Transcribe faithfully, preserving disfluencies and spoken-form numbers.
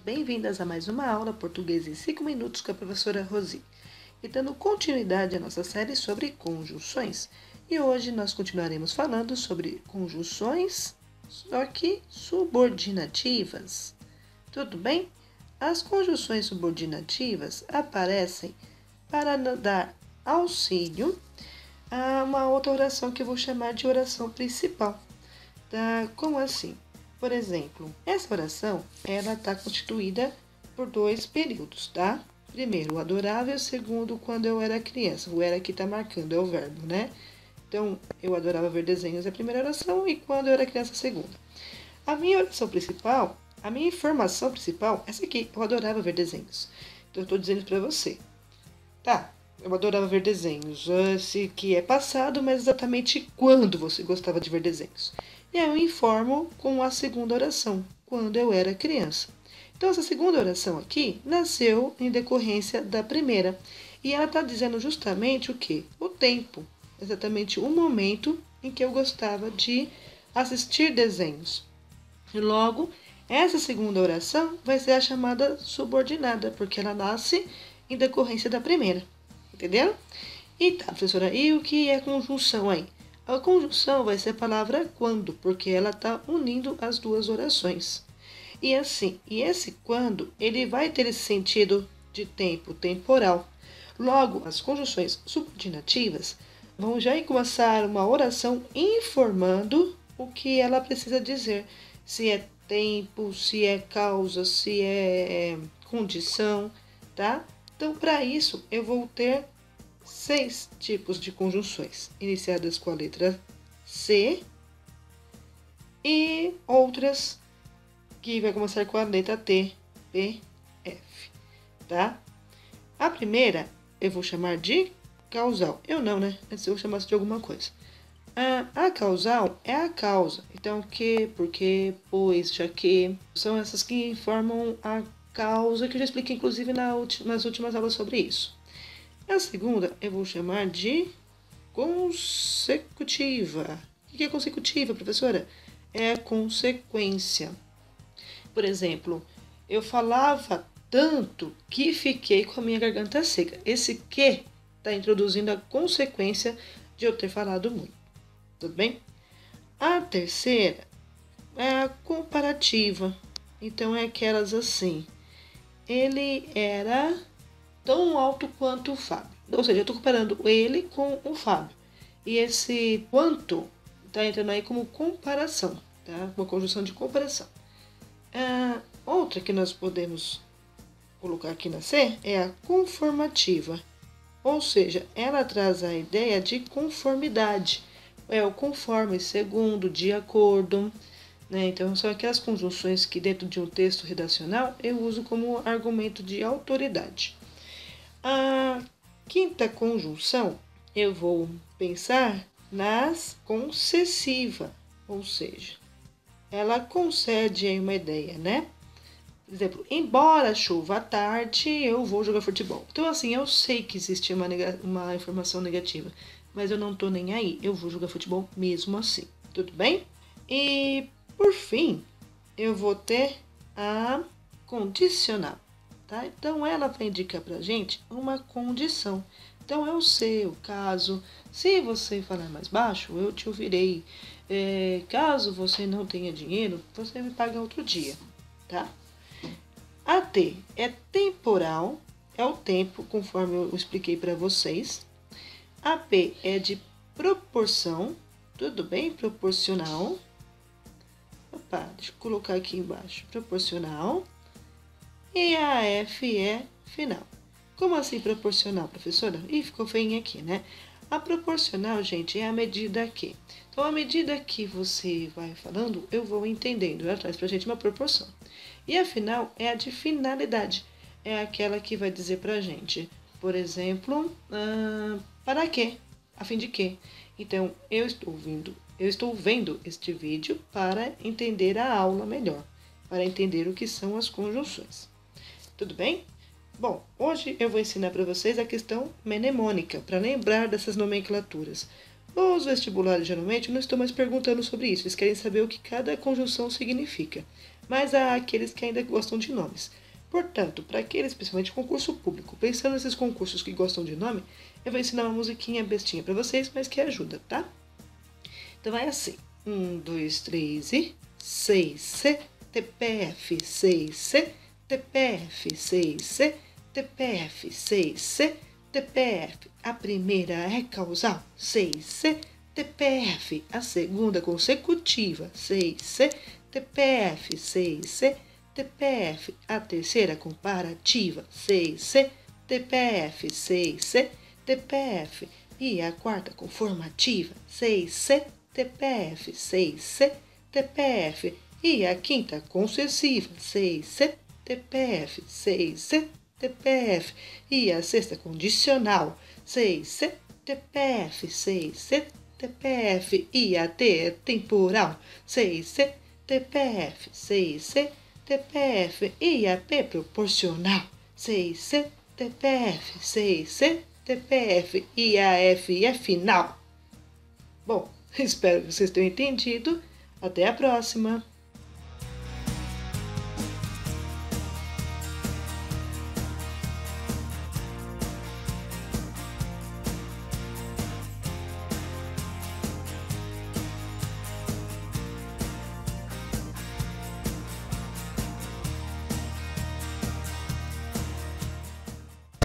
bem-vindas a mais uma aula Português em cinco minutos com a professora Rosi. E dando continuidade à nossa série sobre conjunções. E hoje nós continuaremos falando sobre conjunções, só que subordinativas. Tudo bem? As conjunções subordinativas aparecem para dar auxílio a uma outra oração que eu vou chamar de oração principal. Tá? Como assim? Por exemplo, essa oração, ela está constituída por dois períodos, tá? Primeiro, o adorável, segundo, quando eu era criança. O era aqui está marcando, é o verbo, né? Então, eu adorava ver desenhos, é a primeira oração, e quando eu era criança, a segunda. A minha oração principal, a minha informação principal, essa aqui, eu adorava ver desenhos. Então, eu estou dizendo para você. Tá, eu adorava ver desenhos, esse que é passado, mas exatamente quando você gostava de ver desenhos. E aí eu informo com a segunda oração, quando eu era criança. Então, essa segunda oração aqui nasceu em decorrência da primeira. E ela está dizendo justamente o quê? O tempo. Exatamente o momento em que eu gostava de assistir desenhos. E logo, essa segunda oração vai ser a chamada subordinada, porque ela nasce em decorrência da primeira. Entendeu? E tá, professora, e o que é conjunção aí? A conjunção vai ser a palavra quando, porque ela está unindo as duas orações. E assim, e esse quando, ele vai ter esse sentido de tempo, temporal. Logo, as conjunções subordinativas vão já começar uma oração informando o que ela precisa dizer. Se é tempo, se é causa, se é condição, tá? Então, para isso, eu vou ter seis tipos de conjunções, iniciadas com a letra C e outras que vai começar com a letra T, P, F, tá? A primeira eu vou chamar de causal. Eu não, né? Antes eu vou chamar de alguma coisa. A, a causal é a causa. Então, que, porque, pois, já que, são essas que formam a causa, que eu já expliquei, inclusive, na ulti- nas últimas aulas sobre isso. A segunda eu vou chamar de consecutiva. O que é consecutiva, professora? É a consequência. Por exemplo, eu falava tanto que fiquei com a minha garganta seca. Esse que está introduzindo a consequência de eu ter falado muito. Tudo bem? A terceira é a comparativa. Então, é aquelas assim. Ele era tão alto quanto o Fábio. Ou seja, eu estou comparando ele com o Fábio. E esse quanto está entrando aí como comparação, tá? Uma conjunção de comparação. A outra que nós podemos colocar aqui na C é a conformativa. Ou seja, ela traz a ideia de conformidade. É o conforme, segundo, de acordo. Né? Então, são aquelas conjunções que dentro de um texto redacional eu uso como argumento de autoridade. A quinta conjunção, eu vou pensar nas concessiva, ou seja, ela concede aí uma ideia, né? Por exemplo, embora chova à tarde, eu vou jogar futebol. Então, assim, eu sei que existe uma, nega- uma informação negativa, mas eu não tô nem aí, eu vou jogar futebol mesmo assim, tudo bem? E, por fim, eu vou ter a condicional. Tá? Então, ela vai indicar para a gente uma condição. Então, eu sei o caso, se você falar mais baixo, eu te ouvirei. É, caso você não tenha dinheiro, você me paga outro dia. Tá? A T é temporal, é o tempo, conforme eu expliquei para vocês. A P é de proporção, tudo bem? Proporcional. Opa, deixa eu colocar aqui embaixo. Proporcional. E a F é final. Como assim proporcional, professora? Ih, ficou feinho aqui, né? A proporcional, gente, é a medida que. Então, à medida que você vai falando, eu vou entendendo. Ela traz pra gente uma proporção. E a final é a de finalidade. É aquela que vai dizer pra gente, por exemplo, ah, para quê? A fim de quê? Então, eu estou vendo, eu estou vendo este vídeo para entender a aula melhor, para entender o que são as conjunções. Tudo bem? Bom, hoje eu vou ensinar para vocês a questão mnemônica, para lembrar dessas nomenclaturas. Os vestibulares geralmente não estão mais perguntando sobre isso, eles querem saber o que cada conjunção significa. mas há aqueles que ainda gostam de nomes. Portanto, para aqueles, principalmente concurso público, pensando nesses concursos que gostam de nome, eu vou ensinar uma musiquinha bestinha para vocês, mas que ajuda, tá? Então vai assim. Um, dois, três e... seis, C, T P F, seis, C, T P F, seis, C, T P F, seis, C, T P F. A primeira é causal, seis, C, T P F. A segunda consecutiva, seis, C, T P F, seis, C, T P F. A terceira comparativa, seis, C, T P F, seis, C, T P F. E a quarta conformativa, seis, C, T P F, seis, C, T P F. E a quinta concessiva, seis, C, T P F, seis, C, T P F. E a sexta condicional, seis, C, T P F, seis, C, T P F. E a T é temporal, seis, C, T P F, seis, C, T P F. E a P proporcional, seis, C, T P F, seis, C, T P F. E a F é final. Bom, espero que vocês tenham entendido. Até a próxima!